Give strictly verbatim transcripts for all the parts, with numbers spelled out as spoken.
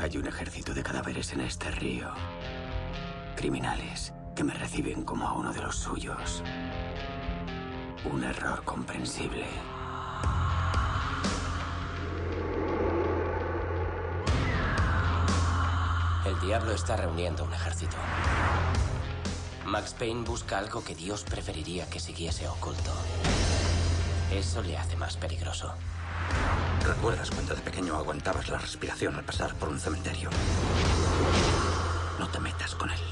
Hay un ejército de cadáveres en este río. Criminales que me reciben como a uno de los suyos. Un error comprensible. El diablo está reuniendo un ejército. Max Payne busca algo que Dios preferiría que siguiese oculto. Eso le hace más peligroso. ¿Recuerdas cuando de pequeño aguantabas la respiración al pasar por un cementerio? No te metas con él.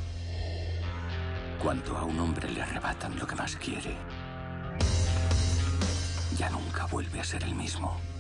Cuando a un hombre le arrebatan lo que más quiere, ya nunca vuelve a ser el mismo.